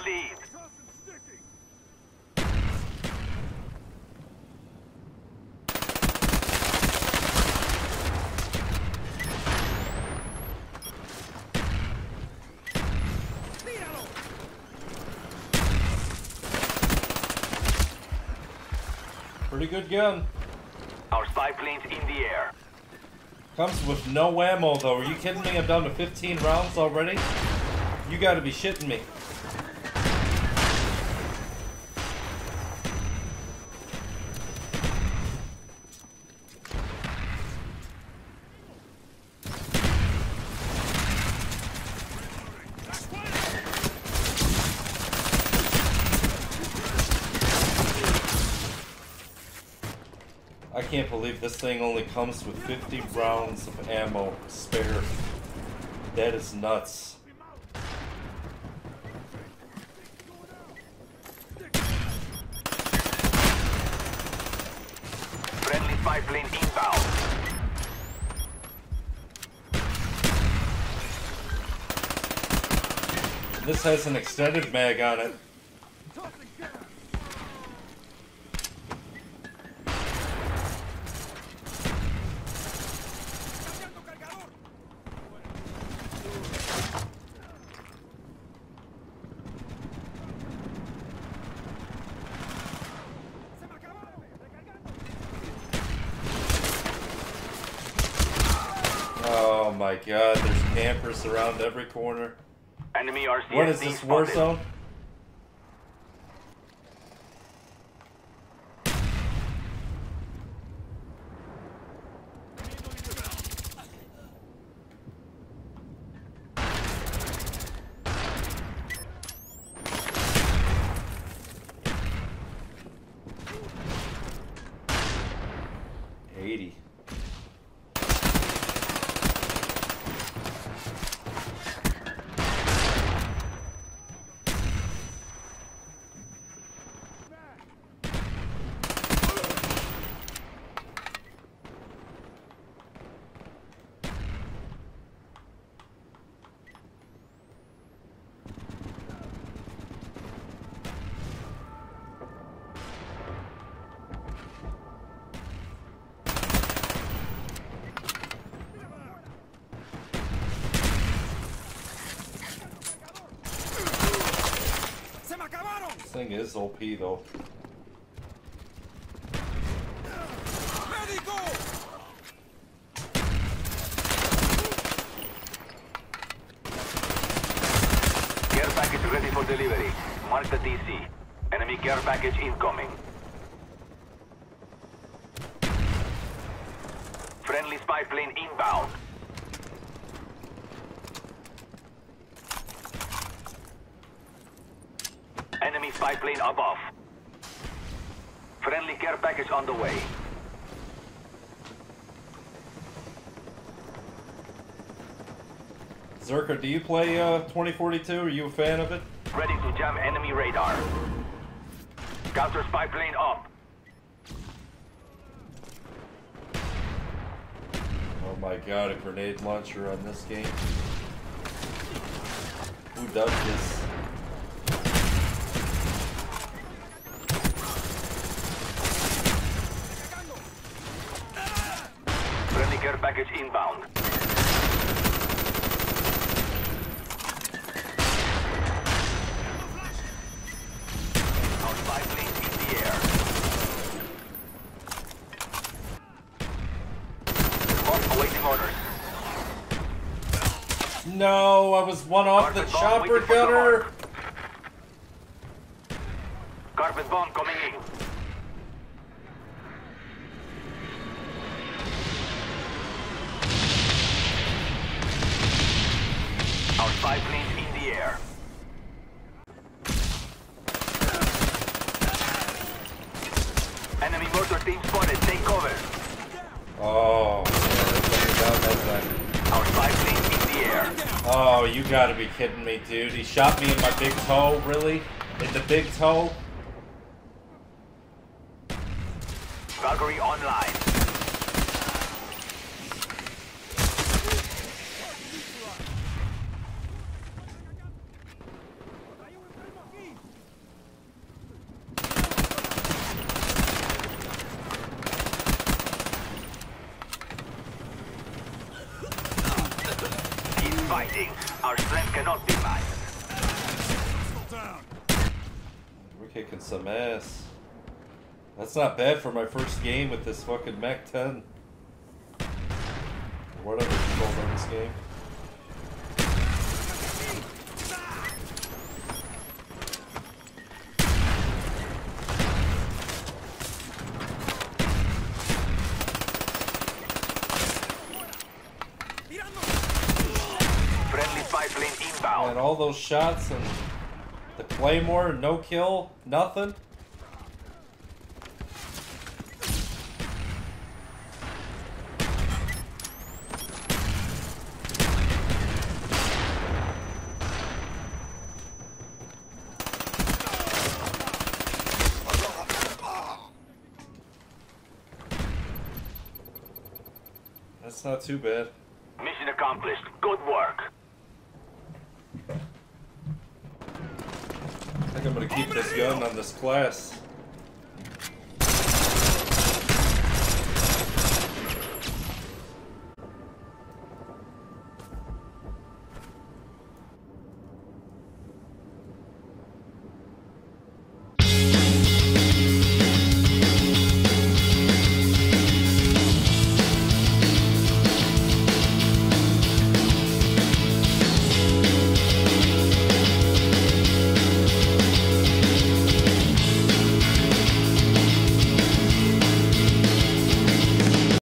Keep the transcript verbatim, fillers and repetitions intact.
lead. Pretty good gun. Our spy plane's in the air. Comes with no ammo though. Are you kidding me? I'm down to fifteen rounds already? You gotta be shitting me. I can't believe this thing only comes with fifty rounds of ammo spare. That is nuts. Friendly spy plane inbound. This has an extended mag on it. Oh my god, there's campers around every corner. Enemy R C S D What is this, war zone? eighty. This thing is O P though. Care package ready for delivery. Mark the D C. Enemy care package incoming. Friendly spy plane inbound. Enemy spy plane above. Friendly care package on the way. Zerka, do you play uh, twenty forty-two? Are you a fan of it? Ready to jam enemy radar. Counter spy plane up. Oh my god, a grenade launcher on this game. Who does this? Friendly care package inbound. Our spy plane in the air. Report awaiting orders. No, I was one off the Carpet bomb chopper waiting for gunner. command. Carpet bomb coming in. Our spy plane's in the air. Enemy mortar team spotted. Take cover. Oh, man, down that time. Our spy plane's in the air. Oh, you gotta be kidding me, dude. He shot me in my big toe, really? In the big toe? Valkyrie online. fighting. Our strength cannot be matched. We're kicking some ass. That's not bad for my first game with this fucking Mac ten. Or whatever it's called on this game. Friendly spy plane inbound. And all those shots and the Claymore, no kill, nothing. That's not too bad. Mission accomplished. Good work. I think I'm gonna keep this gun on this class.